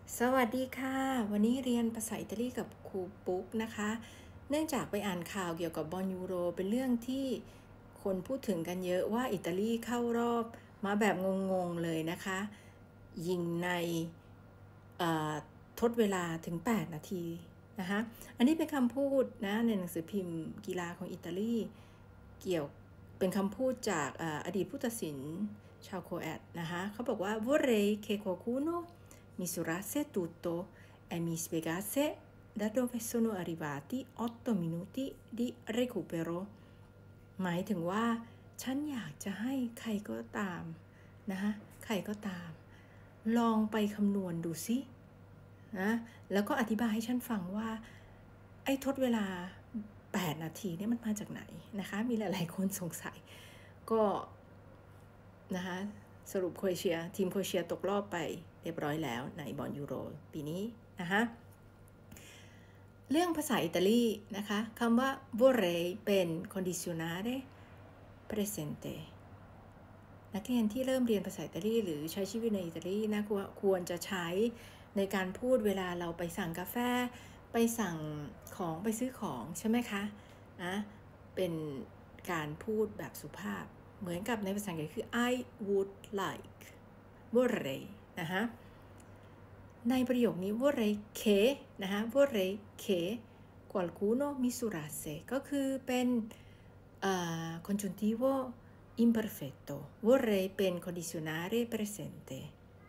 สวัสดีค่ะวันนี้เรียนภาษาอิตาลีกับครูปุ๊กนะคะเนื่องจากไปอ่านข่าวเกี่ยวกับบอลยูโรเป็นเรื่องที่คนพูดถึงกันเยอะว่าอิตาลีเข้ารอบมาแบบงงๆเลยนะคะยิงในทดเวลาถึง8นาทีนะคะอันนี้เป็นคำพูดนะในหนังสือพิมพ์กีฬาของอิตาลีเป็นคำพูดจากอดีตผู้ตัดสินชาวโครแอตนะคะเขาบอกว่า vorrei che qualcuno misurasse tutto e mi spiegasse da dove sono arrivati 8 minuti di recupero หมายถึงว่าฉันอยากจะให้ใครก็ตามนะคะใครก็ตามลองไปคำนวณดูสินะแล้วก็อธิบายให้ฉันฟังว่าไอ้ทดเวลา8นาทีเนี่ยมันมาจากไหนนะคะมีหลายๆคนสงสัยก็นะคะสรุปทีมโครเอเชียตกรอบไปเรียบร้อยแล้วในบอลยูโรปีนี้นะคะเรื่องภาษาอิตาลีนะคะคำว่า vorrei เป็น condizionale presente นักเรียนที่เริ่มเรียนภาษาอิตาลีหรือใช้ชีวิตในอิตาลีนะควรจะใช้ในการพูดเวลาเราไปสั่งกาแฟไปสั่งของไปซื้อของใช่ไหมคะนะเป็นการพูดแบบสุภาพเหมือนกับในภาษาอังกฤษคือ I would like vorrei นะคะในประโยคนี้ vorrei che นะคะ vorrei che qualcuno misurasse ก็คือเป็น congiuntivo imperfetto vorrei เป็น condizionale presente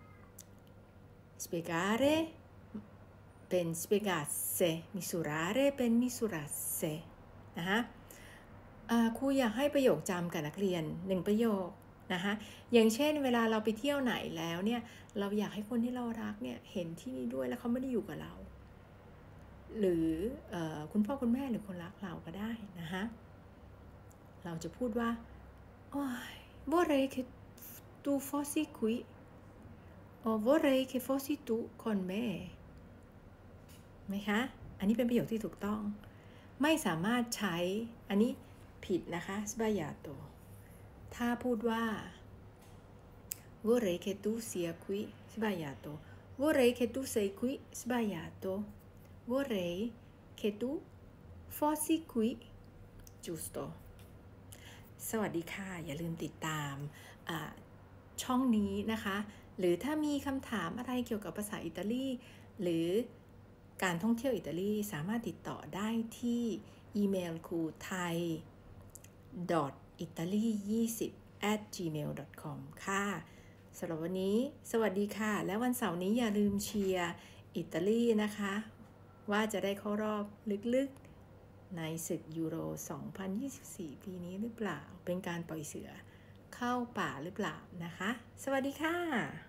spiegare เป็น spiegasse misurare เป็น misurasse นะคะครูอยากให้ประโยคจำกับนักเรียน1ประโยคนะคะอย่างเช่นเวลาเราไปเที่ยวไหนแล้วเนี่ยเราอยากให้คนที่เรารักเนี่ยเห็นที่นี่ด้วยแล้วเขาไม่ได้อยู่กับเราหรือคุณพ่อคุณแม่หรือคนรักเราก็ได้นะคะเราจะพูดว่า vorrei che tu fossi qui o vorrei che fossi tu con me ไหมคะอันนี้เป็นประโยคที่ถูกต้องไม่สามารถใช้อันนี้ผิดนะคะ sbagliato ถ้าพูดว่า vorrei che tu sia qui sbagliato vorrei che tu sei qui sbagliato vorrei che tu fossi qui giusto สวัสดีค่ะอย่าลืมติดตามช่องนี้นะคะหรือถ้ามีคำถามอะไรเกี่ยวกับภาษาอิตาลีหรือการท่องเที่ยวอิตาลีสามารถติดต่อได้ที่อีเมลครูไทย italy20@gmail.com ค่ะสำหรับวันนี้สวัสดีค่ะและวันเสาร์นี้อย่าลืมเชียร์อิตาลีนะคะว่าจะได้เข้ารอบลึกๆในศึกยูโร 2024 ปีนี้หรือเปล่าเป็นการปล่อยเสือเข้าป่าหรือเปล่านะคะสวัสดีค่ะ